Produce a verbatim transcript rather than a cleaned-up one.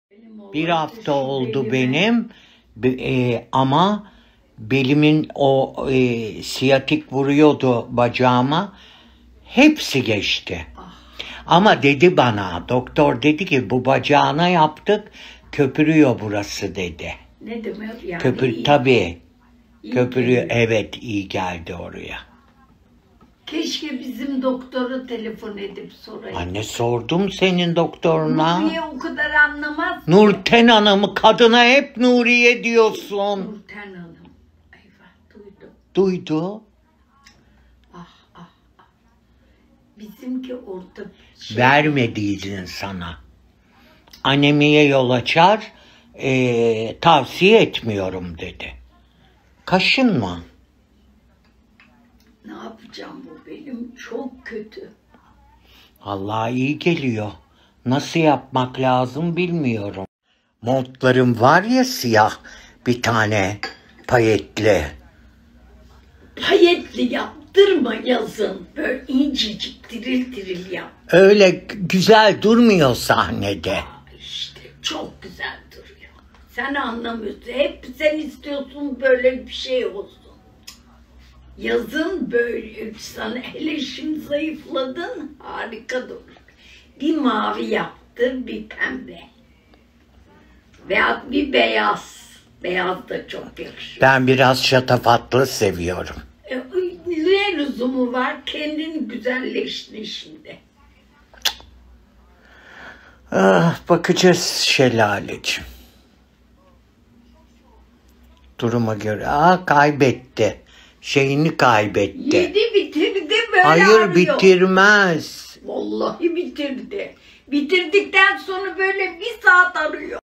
Bir hafta oldu benim e, ama belimin o e, siyatik vuruyordu bacağıma. Hepsi geçti. Ah. Ama dedi bana, doktor dedi ki bu bacağına yaptık, köpürüyor burası dedi. Ne demek yani? Köpür, tabii. İyi köpürüyor. Geliyor. Evet, iyi geldi oraya. Keşke bizim doktora telefon edip sorayım. Anne, sordum senin doktoruna. Nuriye o kadar anlamaz. Nurten Hanım'ı, kadına hep Nuriye diyorsun. Nurten Hanım. Eyvah, duydu. Duydu. Ah ah ah. Bizimki orta şey... Vermediydin sana. Anemiye yol açar, e, tavsiye etmiyorum dedi. Kaşınma. Ne yapacağım, bu benim çok kötü. Allah iyi geliyor. Nasıl yapmak lazım bilmiyorum. Montlarım var ya, siyah bir tane payetli. Payetli yaptırma yazın. Böyle incecik diril diril yap. Öyle güzel durmuyor sahnede. Aa, işte çok güzel duruyor. Sen anlamıyorsun. Hep sen istiyorsun böyle bir şey olsun. Yazın böyle sana, hele şimdi zayıfladın, harika durur. Bir mavi yaptır, bir pembe. Veya bir beyaz. Beyaz da çok yakışıyor. Ben biraz şatafatlı seviyorum. E, ne lüzumu var? Kendini güzelleştin şimdi. Ah, bakacağız Şelaleciğim. Duruma göre. Aa, kaybetti. Şeyini kaybetti. Yedi bitirdi böyle. Hayır arıyor. Bitirmez. Vallahi bitirdi. Bitirdikten sonra böyle bir saat arıyor.